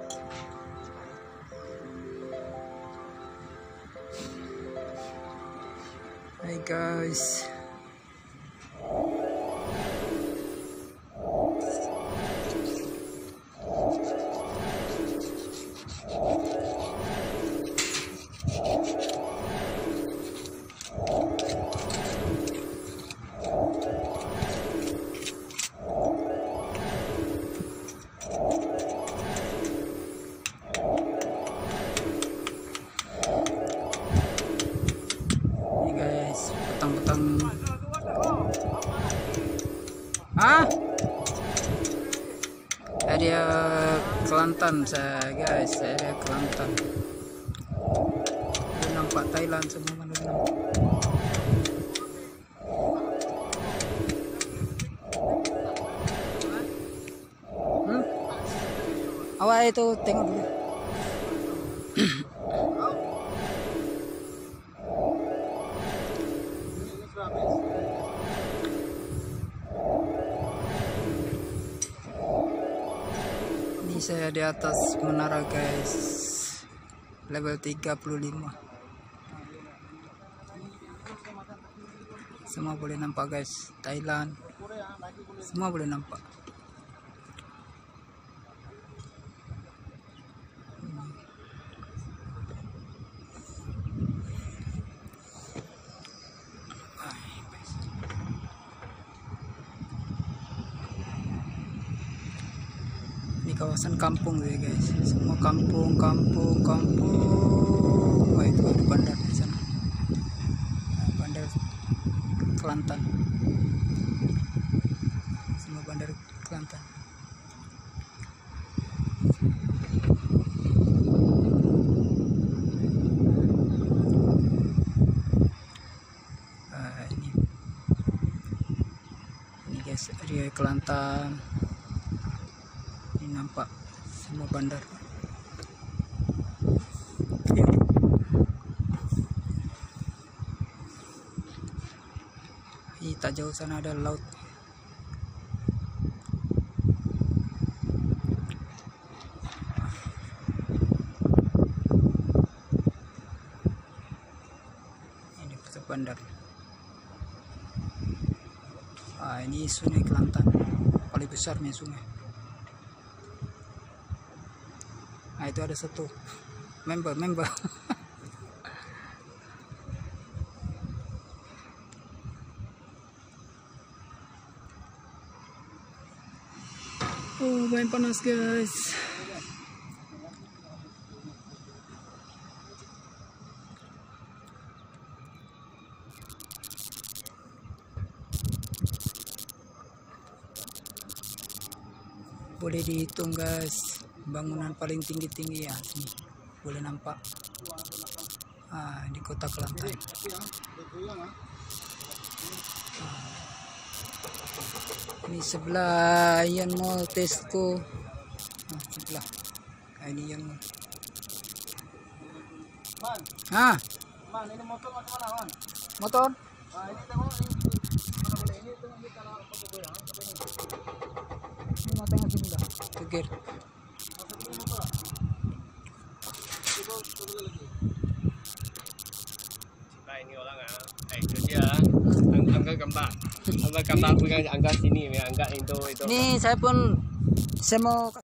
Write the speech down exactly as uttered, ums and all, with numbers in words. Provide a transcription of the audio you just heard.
Hai guys. Petang-petang ah area Kelantan saya guys, area Kelantan. Udah nampak Thailand semua mana nampak. Hmm? Awak itu tengok dulu. Ini saya di atas menara guys, level tiga puluh lima. Semua boleh nampak guys, Thailand semua boleh nampak. Ini kawasan kampung ya guys, semua kampung, kampung, kampung. Wah, itu ada bandar di sana, bandar Kelantan, semua bandar Kelantan. Nah, ini, ini guys area Kelantan. Nampak semua bandar. Ini tak jauh sana ada laut. Ini pusat bandar. Ah, ini sungai Kelantan, paling besarnya sungai. Nah, itu ada satu member member oh, main panas guys. Boleh dihitung guys, bangunan paling tinggi-tinggi ya sini boleh nampak. Ah, di kota Kelantan. Ah. Ini sebelah Ian Mall, Tesco. Ah, sebelah. Ah, ini Ian Mall. Ah, Man, ini motor macam mana, Man? motor? Ah, ini tengok ini. Mana boleh ini tengok di kalau apa boleh, ha? Apa ini? Ini mau tengok sini dah. Kegir. Nah, ini orang ah. Eh, itu dia. Angkat gambar. Angkat gambar pegang angkat sini, angkat itu itu. Ini saya pun saya mau